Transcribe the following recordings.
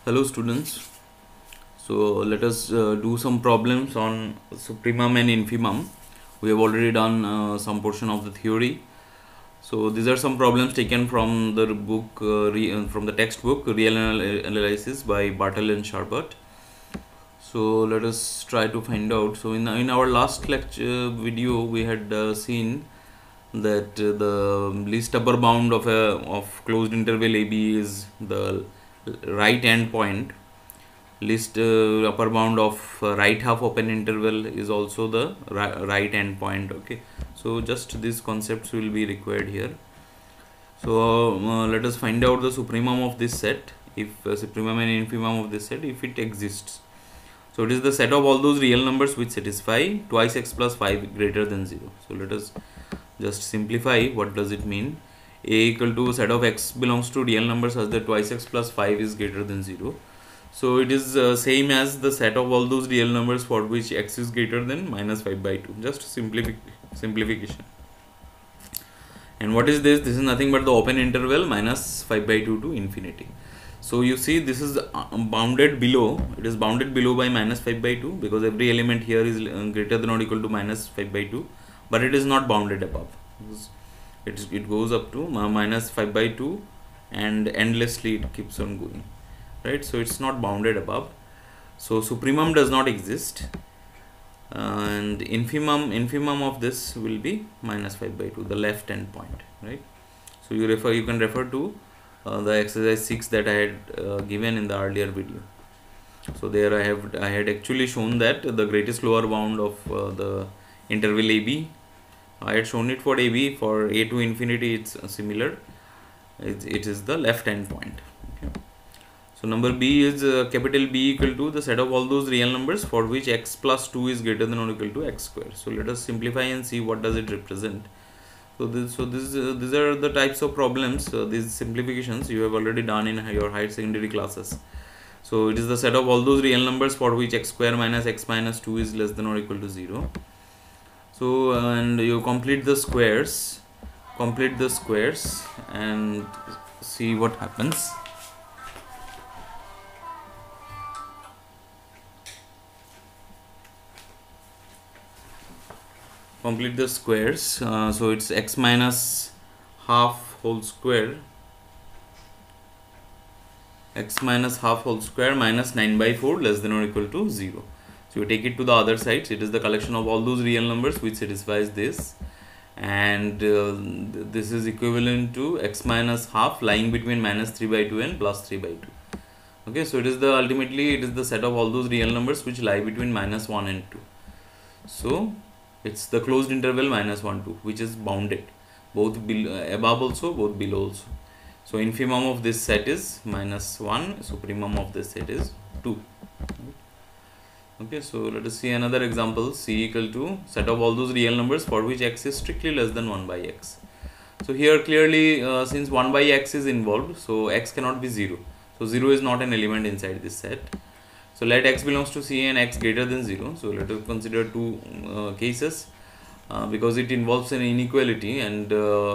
Hello students, so let us do some problems on supremum and infimum. We have already done some portion of the theory. So these are some problems taken from the book, from the textbook Real Analysis by Bartel and Sharbut. So let us try to find out. So in our last lecture video we had seen that the least upper bound of closed interval AB is the right end point. Least upper bound of right half open interval is also the right end point. Okay, so just these concepts will be required here. So let us find out the supremum of this set, if supremum and infimum of this set, if it exists. So it is the set of all those real numbers which satisfy twice x plus 5 greater than 0. So let us just simplify. What does it mean? A equal to set of x belongs to real numbers such that twice x plus 5 is greater than 0. So it is same as the set of all those real numbers for which x is greater than minus 5 by 2. Just simplification. And what is this? This is nothing but the open interval minus 5 by 2 to infinity. So you see this is bounded below. It is bounded below by minus 5 by 2 because every element here is greater than or equal to minus 5 by 2. But it is not bounded above. It goes up to minus 5 by 2 and endlessly it keeps on going. Right, so it's not bounded above. So supremum does not exist, and infimum of this will be minus 5 by 2, the left end point. Right, so you can refer to the exercise 6 that I had given in the earlier video. So there I had actually shown that the greatest lower bound of the interval AB, I had shown it for AB. For A to infinity it's similar. It is the left end point. Okay. So number B is capital B equal to the set of all those real numbers for which x plus 2 is greater than or equal to x square. So let us simplify and see what does it represent. So these are the types of problems. These simplifications you have already done in your higher secondary classes. So it is the set of all those real numbers for which x square minus x minus 2 is less than or equal to 0. So and you complete the squares and see what happens. Complete the squares. So it's x minus half whole square, x minus half whole square minus 9 by 4 less than or equal to 0. So you take it to the other side. It is the collection of all those real numbers which satisfies this, and this is equivalent to x minus half lying between minus 3 by 2 and plus 3 by 2. Okay, so ultimately it is the set of all those real numbers which lie between minus 1 and 2. So it's the closed interval minus 1 2 which is bounded, both above also, both below also. So infimum of this set is minus 1, supremum of this set is 2. Okay, so let us see another example. C equal to set of all those real numbers for which x is strictly less than 1 by x. So here clearly since 1 by x is involved, so x cannot be 0. So 0 is not an element inside this set. So let x belongs to C and x greater than 0. So let us consider two cases because it involves an inequality, and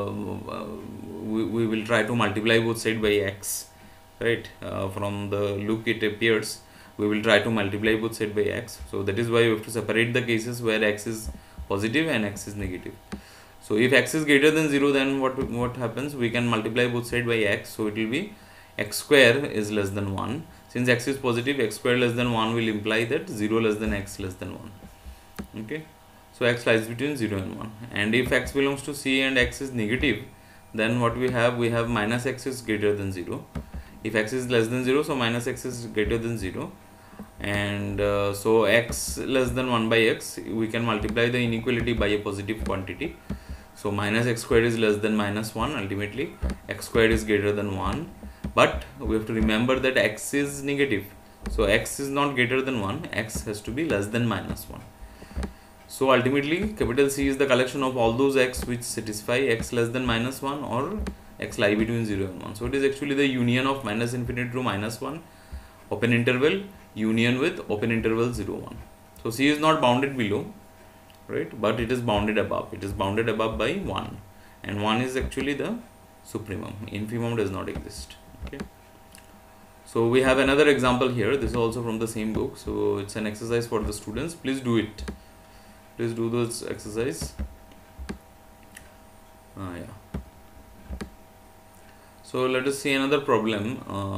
we will try to multiply both sides by x. Right, from the look it appears we will try to multiply both sides by x. So that is why we have to separate the cases where x is positive and x is negative. So if x is greater than 0, then what happens? We can multiply both sides by x. So it will be x square is less than 1. Since x is positive, x square less than 1 will imply that 0 less than x less than 1. Okay, so x lies between 0 and 1. And if x belongs to C and x is negative, then what we have minus x is greater than 0. If x is less than 0, so minus x is greater than 0. And so x less than 1 by x, we can multiply the inequality by a positive quantity. So minus x squared is less than minus 1. Ultimately x squared is greater than 1. But we have to remember that x is negative. So x is not greater than 1. X has to be less than minus 1. So ultimately capital C is the collection of all those x which satisfy x less than minus 1 or x lie between 0 and 1. So it is actually the union of minus infinity to minus 1 open interval union with open interval 0 1. So C is not bounded below, right, but it is bounded above. It is bounded above by 1, and 1 is actually the supremum. Infimum does not exist. Okay, So we have another example here. This is also from the same book. So it's an exercise for the students. Please do it. Please do this exercise. Yeah. So let us see another problem.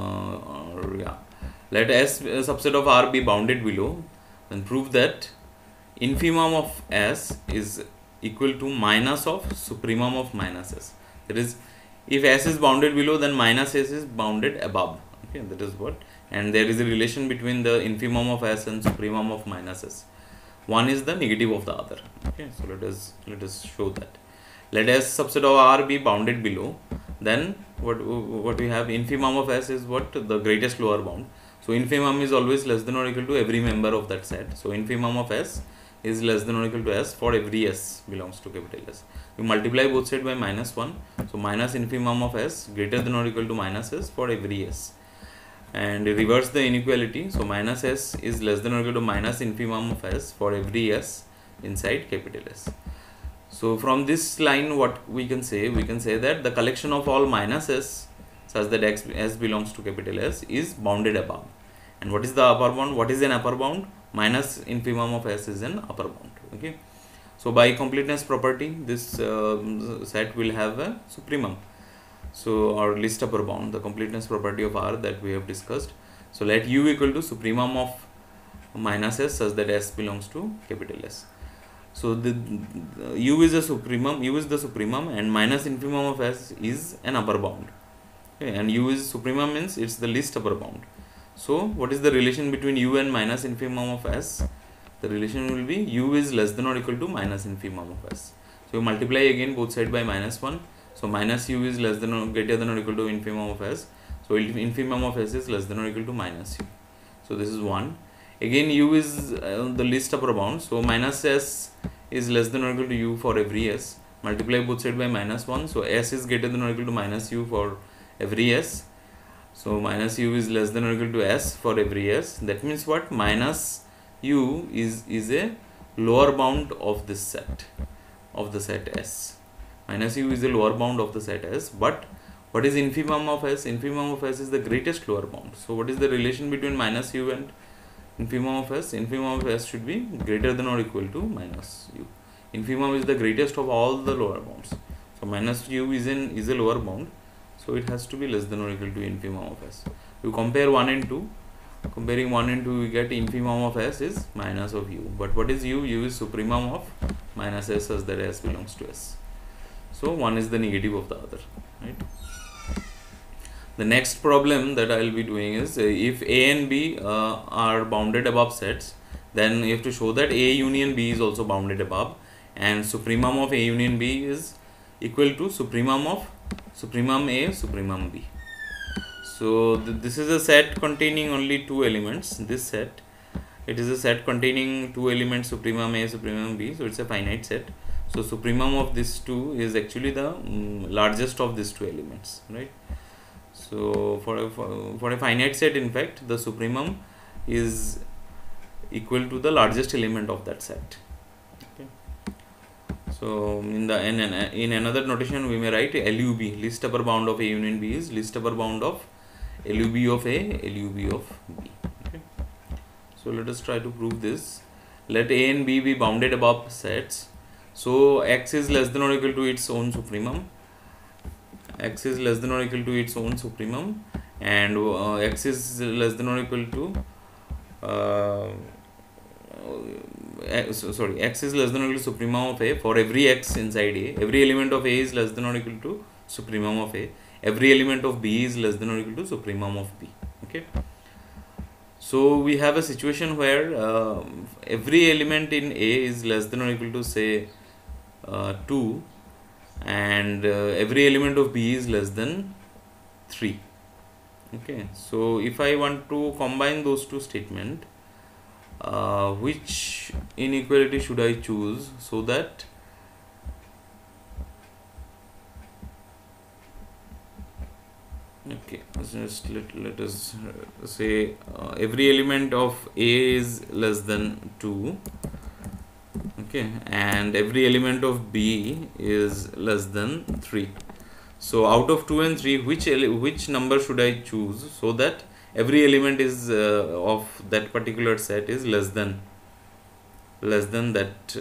Let S subset of R be bounded below, and prove that infimum of S is equal to minus of supremum of minus S. That is, if S is bounded below, then minus S is bounded above. Okay, that is what. And there is a relation between the infimum of S and supremum of minus S. One is the negative of the other. Okay, so let us show that. Let S subset of R be bounded below. Then what we have, infimum of S is what? The greatest lower bound. So infimum is always less than or equal to every member of that set. So infimum of S is less than or equal to S for every S belongs to capital S. You multiply both sides by -1. So minus infimum of S greater than or equal to minus S for every S. And reverse the inequality. So minus S is less than or equal to minus infimum of S for every S inside capital S. So from this line, what we can say that the collection of all minus S such that S belongs to capital S is bounded above. And what is the upper bound? What is an upper bound? Minus infimum of S is an upper bound. Okay. So by completeness property, this set will have a supremum. So our least upper bound, the completeness property of R that we have discussed. So let U equal to supremum of minus S such that S belongs to capital S. So the U is a supremum, U is the supremum, and minus infimum of S is an upper bound. Okay, and U is supremum means it's the least upper bound. So what is the relation between U and minus infimum of S? The relation will be U is less than or equal to minus infimum of S. So you multiply again both sides by -1. So minus U is less than or greater than or equal to infimum of S. So infimum of S is less than or equal to minus U. So this is 1. Again U is the least upper bound. So minus S is less than or equal to U for every S. Multiply both sides by -1. So S is greater than or equal to minus U for every S. So minus U is less than or equal to S for every S. That means what? Minus U is a lower bound of this set, of the set S. Minus U is a lower bound of the set S. But what is infimum of S? Infimum of S is the greatest lower bound. So what is the relation between minus U and infimum of S? Infimum of S should be greater than or equal to minus U. Infimum is the greatest of all the lower bounds. So minus U is a lower bound. So it has to be less than or equal to infimum of S. You compare 1 and 2. Comparing 1 and 2, we get infimum of S is minus of U. But what is U? U is supremum of minus S as that S belongs to S. So one is the negative of the other. Right. The next problem that I will be doing is if A and B are bounded above sets, then you have to show that A union B is also bounded above, and supremum of A union B is equal to supremum of supremum A supremum B. So this is a set containing only two elements. This set, it is a set containing two elements, supremum A supremum B. So it's a finite set. So supremum of these two is actually the largest of these two elements, right? So for a finite set, in fact, the supremum is equal to the largest element of that set. Okay. So in another notation, we may write LUB, least upper bound of A union B is least upper bound of LUB of A, LUB of B. Okay. So let us try to prove this. Let A and B be bounded above sets. So X is less than or equal to its own supremum. X is less than or equal to its own supremum, and X is less than or equal to X is less than or equal to supremum of A for every X inside A. Every element of A is less than or equal to supremum of A. Every element of B is less than or equal to supremum of B. Okay. So we have a situation where every element in A is less than or equal to say 2, and every element of B is less than 3. Okay. So if I want to combine those two statements, which inequality should I choose so that okay, just let us say every element of A is less than 2, okay, and every element of B is less than 3. So out of 2 and 3, which number should I choose so that every element is of that particular set is less than that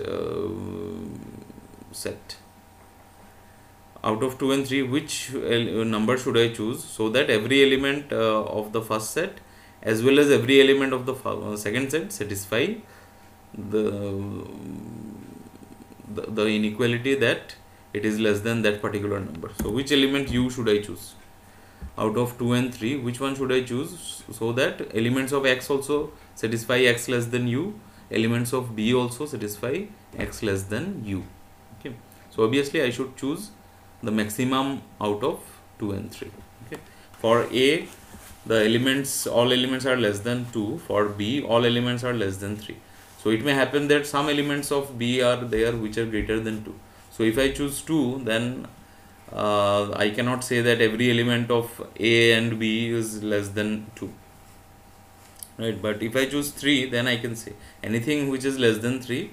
set. Out of 2 and 3, which number should I choose, so that every element of the first set as well as every element of the second set satisfy the inequality that it is less than that particular number. So which element u should I choose? Out of 2 and 3, which one should I choose, so that elements of x also satisfy x less than u, elements of b also satisfy x less than u. Okay, so obviously I should choose the maximum out of 2 and 3. Okay, for a, the elements, all elements are less than 2. For b, all elements are less than 3. So it may happen that some elements of b are there which are greater than 2. So if I choose 2, then I cannot say that every element of a and b is less than 2, right? But if I choose 3, then I can say anything which is less than 3,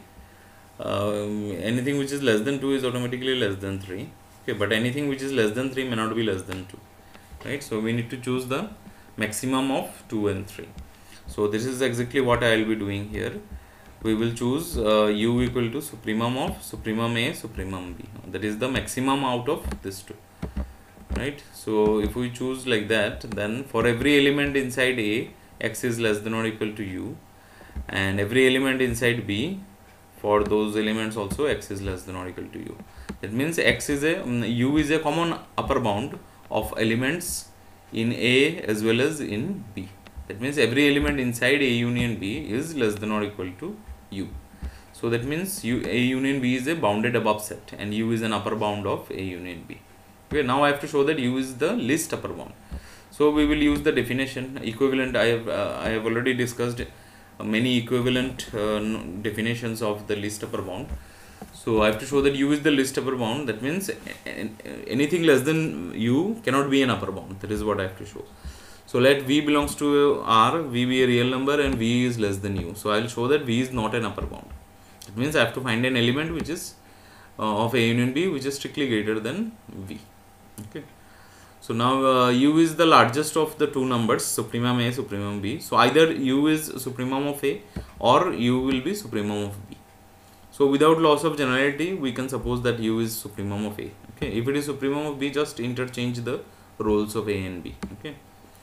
anything which is less than 2 is automatically less than 3. Okay, but anything which is less than 3 may not be less than 2, right? So we need to choose the maximum of 2 and 3. So this is exactly what I will be doing here. We will choose u equal to supremum of supremum a, supremum b. That is the maximum out of this two, right? So if we choose like that, then for every element inside a, x is less than or equal to u, and every element inside b, for those elements also x is less than or equal to u. That means x is a u is a common upper bound of elements in a as well as in b. That means every element inside a union b is less than or equal to u. So that means a union b is a bounded above set, and u is an upper bound of a union b. Okay, now I have to show that u is the least upper bound. So we will use the definition equivalent. I have already discussed many equivalent definitions of the least upper bound. So I have to show that u is the least upper bound. That means anything less than u cannot be an upper bound. That is what I have to show. So let v belongs to R, v be a real number, and v is less than u. So I will show that v is not an upper bound. It means I have to find an element which is of a union b which is strictly greater than v. Okay. So now u is the largest of the two numbers, supremum a, supremum b. So either u is supremum of a or u will be supremum of b. So without loss of generality, we can suppose that u is supremum of a. Okay. If it is supremum of b, just interchange the roles of a and b. Okay.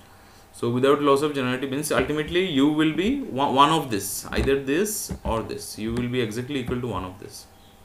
So without loss of generality means ultimately u will be one of this, either this or this. U will be exactly equal to one of this,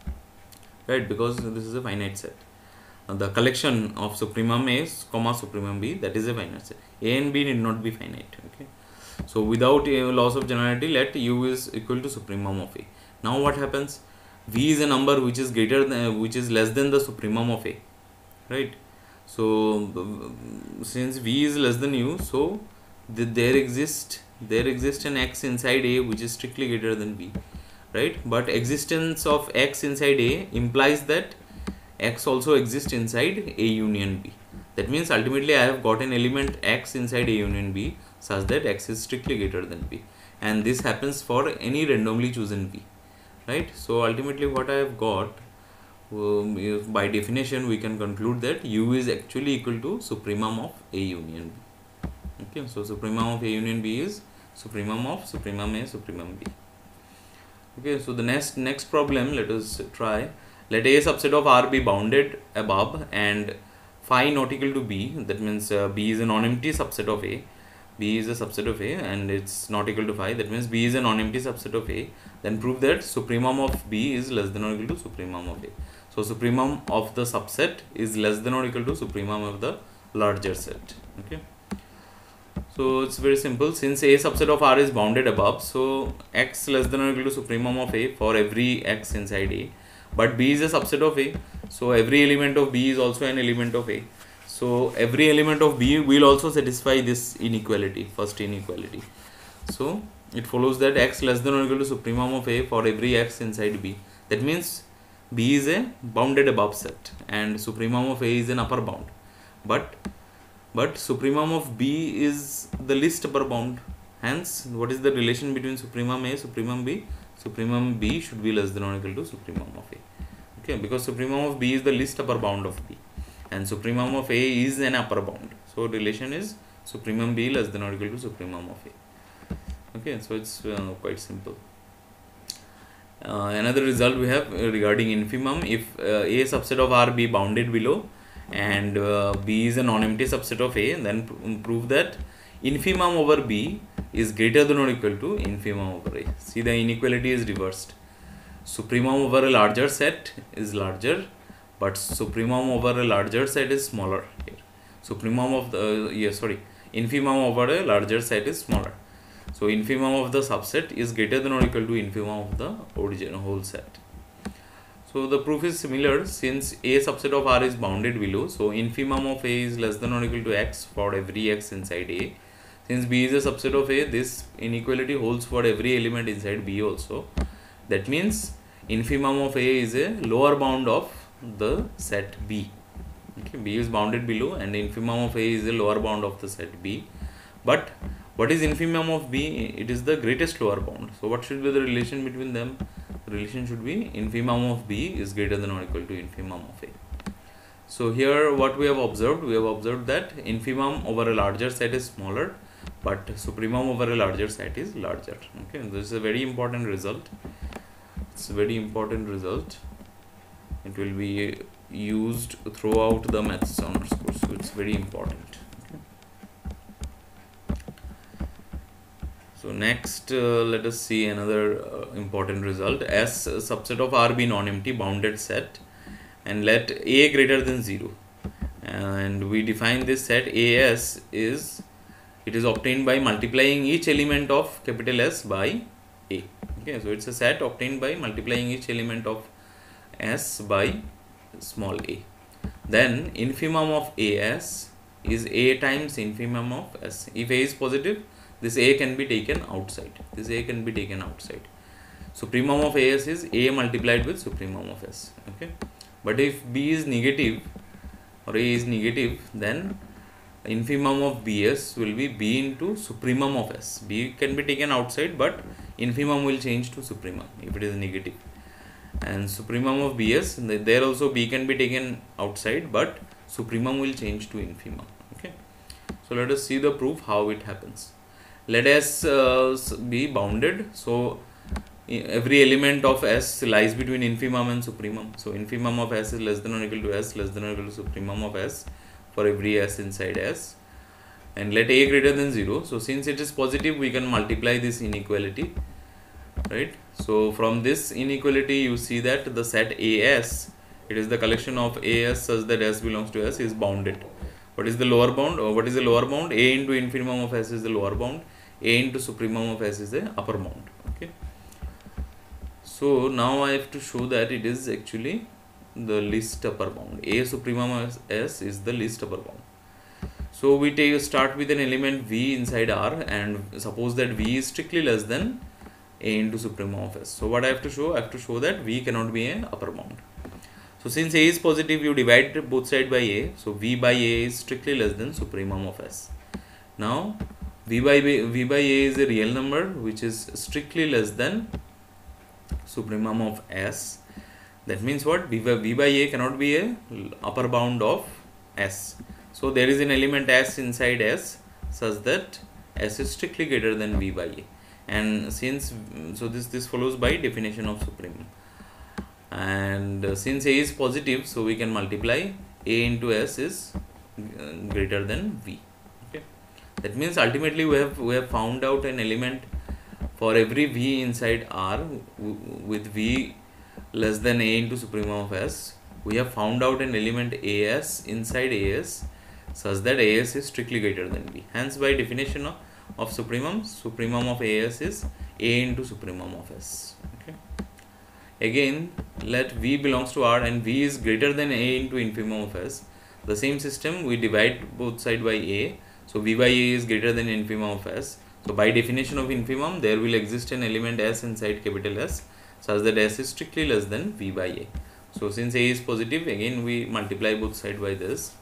right? Because this is a finite set. The collection of supremum a, supremum b, that is a finite set. A and b need not be finite. Okay. So without a loss of generality, let u is equal to supremum of a. Now what happens? V is a number which is greater than, which is less than the supremum of a, right? So since v is less than u, so there exists an x inside a which is strictly greater than v, right? But existence of x inside a implies that x also exists inside a union b. That means ultimately I have got an element x inside a union b such that x is strictly greater than b, and this happens for any randomly chosen v, right? So ultimately what I have got, by definition we can conclude that u is actually equal to supremum of a union b. Okay, so supremum of a union b is supremum of supremum a, supremum b. Okay, so the next problem, let us try. Let a subset of R be bounded above and phi not equal to b. That means b is a non-empty subset of a. B is a subset of a and it's not equal to phi. That means b is a non-empty subset of a. Then prove that supremum of b is less than or equal to supremum of a. So supremum of the subset is less than or equal to supremum of the larger set. Okay. So it's very simple. Since a subset of R is bounded above, so x less than or equal to supremum of a for every x inside a. But b is a subset of a, so every element of b is also an element of a. So every element of b will also satisfy this inequality, first inequality. So it follows that x less than or equal to supremum of a for every x inside b. That means b is a bounded above set and supremum of a is an upper bound. But supremum of b is the least upper bound. Hence, what is the relation between supremum a, supremum b? Supremum b should be less than or equal to supremum of a. Okay, because supremum of b is the least upper bound of b and supremum of a is an upper bound. So relation is supremum B less than or equal to supremum of A. Okay, so it's quite simple. Another result we have regarding infimum: if A subset of R be bounded below and B is a non-empty subset of A, then prove that infimum over B is greater than or equal to infimum over A. See, the inequality is reversed. Supremum over a larger set is larger, but supremum over a larger set is smaller here. Supremum of the infimum over a larger set is smaller. So infimum of the subset is greater than or equal to infimum of the original whole set. So the proof is similar. Since A subset of R is bounded below, so infimum of A is less than or equal to X for every X inside A. Since B is a subset of A, this inequality holds for every element inside B also. That means infimum of A is a lower bound of the set B. Okay, B is bounded below and infimum of A is a lower bound of the set B. But what is infimum of B? It is the greatest lower bound. So what should be the relation between them? The relation should be infimum of B is greater than or equal to infimum of A. So here what we have observed that infimum over a larger set is smaller, but supremum over a larger set is larger. Okay, this is a very important result. It's a very important result. It will be used throughout the maths honors course, so it's very important. So next let us see another important result. S subset of R be non-empty bounded set and let A greater than 0, and we define this set AS is obtained by multiplying each element of capital S by A. Okay, so it's a set obtained by multiplying each element of S by small a. Then infimum of AS is A times infimum of S. If A is positive, this A can be taken outside. Supremum of AS is A multiplied with supremum of S. Okay, but if B is negative or A is negative, then infimum of BS will be B into supremum of S. B can be taken outside, but infimum will change to supremum if it is negative. And supremum of BS, there also B can be taken outside, but supremum will change to infimum. Okay, so let us see the proof how it happens. Let S be bounded, so every element of S lies between infimum and supremum. So infimum of S is less than or equal to S less than or equal to supremum of S for every S inside S, and let A greater than 0. So since it is positive, we can multiply this inequality, right? So from this inequality you see that the set AS, it is the collection of AS such that S belongs to S, is bounded. What is the lower bound? What is the lower bound? A into infimum of S is the lower bound. A into supremum of S is the upper bound. Okay, so now I have to show that it is actually the least upper bound. A supremum of S is the least upper bound. So we start with an element V inside R, and suppose that V is strictly less than A into supremum of S. So what I have to show? I have to show that V cannot be an upper bound. So since A is positive, you divide both sides by A. So V by A is strictly less than supremum of S. Now V by A is a real number which is strictly less than supremum of S. That means what? V by A cannot be a upper bound of S. So there is an element S inside S such that S is strictly greater than V by A. And since this follows by definition of supremum. And since A is positive, so we can multiply A into S is greater than V. Okay, that means ultimately we have found out an element for every V inside R with V less than A into supremum of S. We have found out an element AS inside AS such that AS is strictly greater than V. Hence by definition of supremum of AS is A into supremum of S. Okay, again let V belongs to R and V is greater than A into infimum of S. The same system, we divide both sides by A. So V by A is greater than infimum of S. So by definition of infimum, there will exist an element S inside capital S such that S is strictly less than V by A. So since A is positive, again we multiply both sides by this.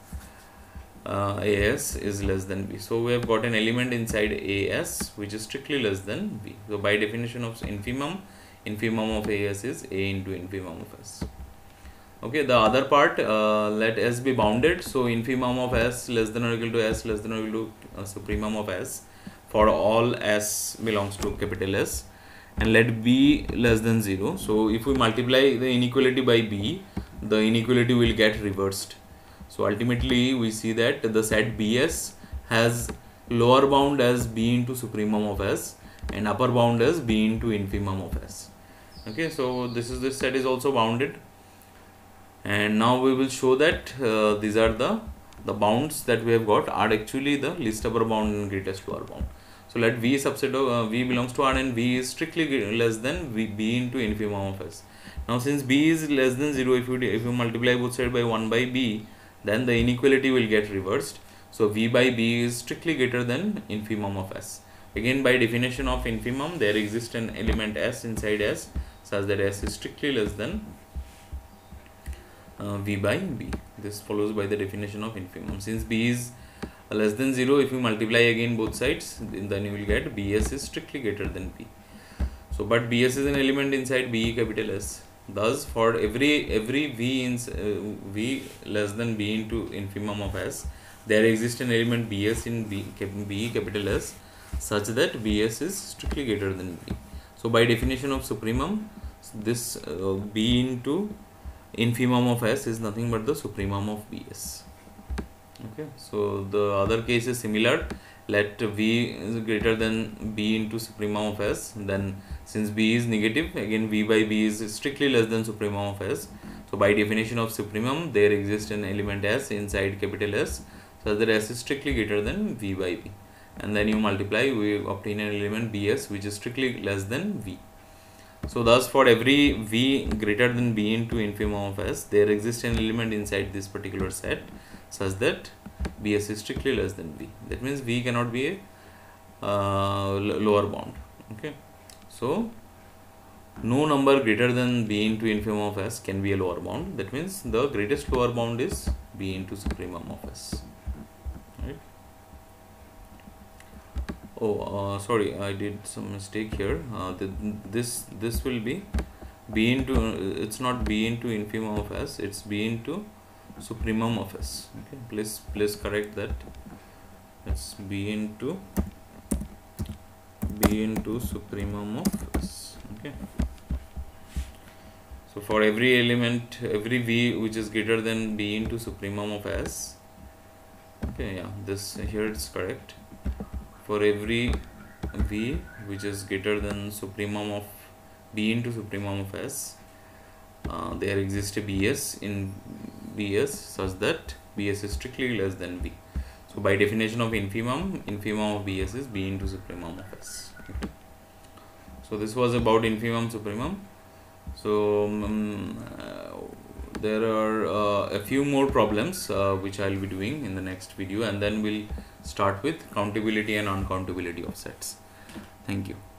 AS is less than V. So we have got an element inside AS which is strictly less than V. So by definition of infimum of AS is A into infimum of S. Okay, the other part, let S be bounded. So infimum of S less than or equal to S less than or equal to supremum of S for all S belongs to capital S, and let B less than 0. So if we multiply the inequality by B, the inequality will get reversed. So ultimately we see that the set Bs has lower bound as B into supremum of S and upper bound as B into infimum of S. Okay, so this set is also bounded, and now we will show that these are the bounds that we have got are actually the least upper bound and greatest lower bound. So let V subset of V belongs to R and V is strictly less than B into infimum of S. Now since B is less than 0, if you multiply both sides by 1 by B, then the inequality will get reversed. So V by B is strictly greater than infimum of S. Again, by definition of infimum, there exists an element S inside S such that S is strictly less than V by B. This follows by the definition of infimum. Since B is less than 0, if you multiply again both sides, then you will get Bs is strictly greater than B. So, but Bs is an element inside B capital S. Thus, for every V in V less than B into infimum of S, there exists an element Bs in B capital S such that Bs is strictly greater than B. So, by definition of supremum, this B into infimum of S is nothing but the supremum of Bs. Okay, so the other case is similar. Let V is greater than B into supremum of S. Then since B is negative, again V by B is strictly less than supremum of S. So by definition of supremum, there exists an element S inside capital S, so that S is strictly greater than V by B. And then you multiply, we obtain an element Bs which is strictly less than V. So thus for every V greater than B into infimum of S, there exists an element inside this particular set such that Bs is strictly less than V. That means V cannot be a lower bound. Okay, so no number greater than B into infimum of S can be a lower bound. That means the greatest lower bound is B into supremum of S. Right? Oh, sorry, I did some mistake here. This will be B into, it's not B into infimum of S, it's B into supremum of S. Okay, please correct that. It's B into supremum of S. Okay, so for every element, every V which is greater than B into supremum of S, okay, yeah, this here it's correct. For every V which is greater than supremum of B into supremum of S, there exists a Bs in Bs such that Bs is strictly less than V. So by definition of infimum of Bs is B into supremum of S. Okay. So this was about infimum supremum. So there are a few more problems which I will be doing in the next video, and then we'll start with countability and uncountability of sets. Thank you.